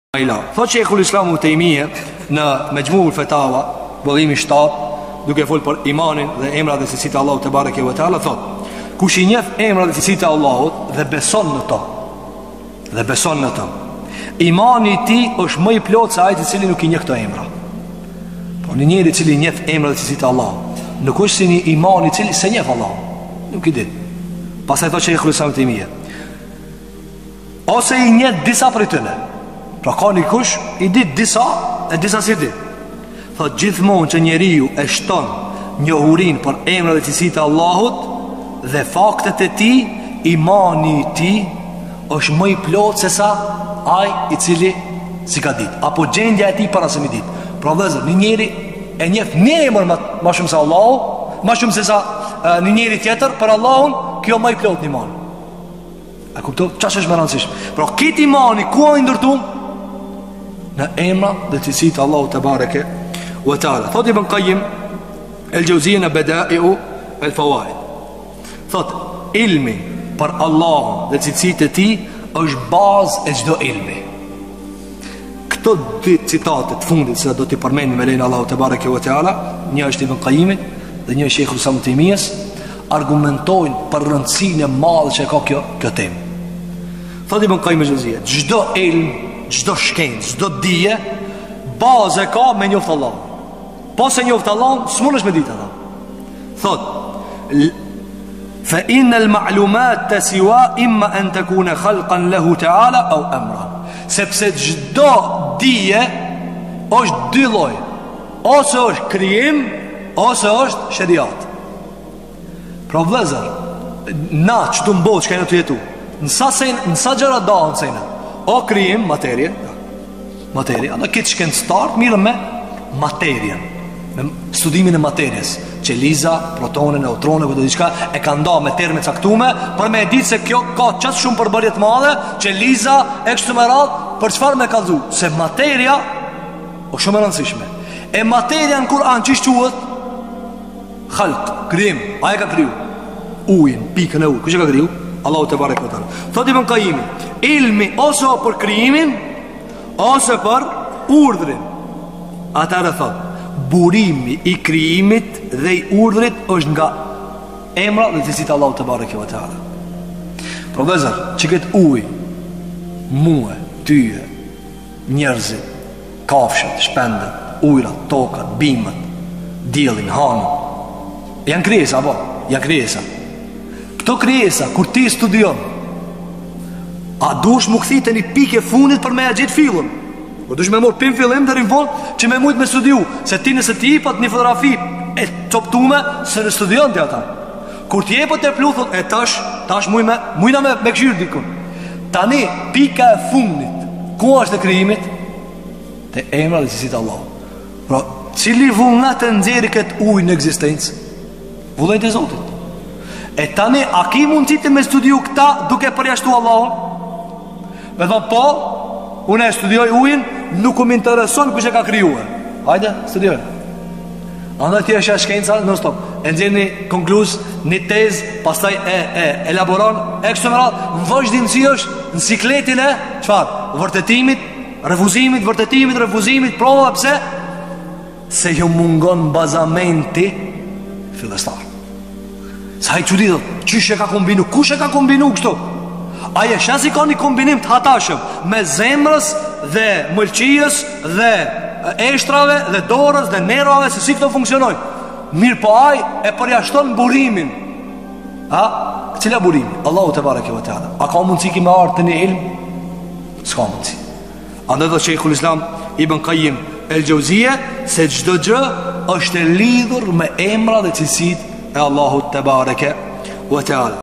Thot Sheikhul Islam Utaymije në Majmu'ul Fatawa, vëllimi 7, duke folur për imanin dhe emrat dhe cilësitë e Allahut te bareke ve teala, thot: kush I njeh emrat dhe cilësitë e Allahut dhe beson në to, imani I tij është më I plotë se ai I cili nuk I njeh këto emra. Po një njeri I cili njeh emrat dhe cilësitë e Allahut, nuk është si një iman I cili se njeh Allahun, nuk I di. Pastaj thot Sheikhul Islam Utaymije, ose I njeh disa prej tyre. Pra ka një kush I dit disa e disa si dit. Thot gjithmonë që njeriu e shton njohurin për emra dhe cilësitë e Allahut dhe faktet e tij, imani I tij është më I plotë se sa ai I cili si ka dit, apo gjendja e tij para se mi dit. Pra vëllezër, një njeri e njeh një emër më shumë se Allahu, më shumë se sa një njeri tjetër për Allahun, kjo më I plotë një iman. A kuptoj çfarë është më rëndësishme? Pra këtë imani ku ai ndërtuam? Në emra dhe cilësitë Allahu te bareke ve taala. Thot Ibn Qayyim el-Jawziyya në Bada'i'u el-Fawaid, thot ilmi për Allahun dhe cilësitë e tij është bazë e çdo ilmi. Këto dy citate të fundit që do t'i përmendim me lenin Allahu te bareke ve taala, një është Ibn Qayyimit dhe një është Sheikhul Islam Taymiyes, argumentojnë për rëndësinë e madhe që ka kjo temë. Thot Ibn Qayyim el-Jawziyya, çdo ilm, çdo shkencë, çdo dije, bazë ka me njoft Allah. Po se njoft Allah, s'mundesh me ditë atë. Thot: fa inna al-ma'lumat tasiwa imma an takuna khalqan lahu ta'ala aw amran. Sepse çdo dije është dy lloj, ose është krijim, ose është shariat. Pra vëllezër, na çdo mboç që ne të jetu, në sa gjëra dahen se ne. O krijim, materie, anë këtë shkencëtar mirë me materien, me studimin e materjes, qeliza, protone, neutrone, këtë diçka e ka nda me terme caktume, për me e ditë se kjo ka qësë shumë përbërjet madhe, qeliza, e kështu me radhë, për qëfar me kalzu? Se materia o shumë e rëndësishme. E materia në Kur'an që quhet? Khalq, krijim, aje ka kriju ujin, pikën e ujë, kështë ka kriju? Allahu te bareke ve teala. Thot Ibn Qayyim, ilmi ose për krijimin, ose për urdhrin. Atëherë thot, burimi I krijimit dhe I urdhrit është nga emra dhe cilësitë Allahu te bareke ve teala. Profesor, çiket ujë, muë, tyje, njerëzit, kafshët, shpendët, ujrat, tokat, bimët, diellin, hanën, janë krijesa apo? Janë krijesa. Këto krijesa, kur ti studion, a dush më këthit e një pike fundit për me e gjithë fillën? O dush me morë pim fillim dhe rinvon që me mujtë me studiu. Se ti nëse ti jepët një fotografi e qoptume, se në studion të ata. Kur ti jepët e pluthot, e tash mujna me këshirë dikun. Tani, pika e fundit, ku është e krijimit? Te emra dhe cilësitë Allah. Pra, cili vullnet e nxjerrë këtë ujë në eksistencë? Vullnet e Zotit. E tani, a ki mund të me studiu këta duke përjashtu Allahun? Me thonë, po, unë e studioj ujin, nuk më intereson kush e ka krijuar. Hajde, studioj. Andaj ti është shkenca, non stop. E nxjerr një konkluz, një tezë, pastaj e elaboron ekstremal, në vazhdimsi është në sikletin e çfarë? Vërtetimit, refuzimit, prova pse? Se ju mungon bazamenti fillestar. Sa i quditët, qysh e ka kombinu, kush e ka kombinu kështu? Aje shasi ka një kombinim të hatashëm me zemrës dhe mëlqijës dhe eshtrave dhe dorës dhe nervave, se si këto funksionojnë. Mirë po aj e përjashton burimin. A? Cila burimi? Allahu te bareke ve teala. A ka mundësi ki me artë të një ilm? S'ka mundësi. Andë dhe Sheikhul Islam Ibn Qayyim el-Jawziyya, se çdo gjë është e lidhur me emra dhe cilësitë e Allahu te bareke ve teala.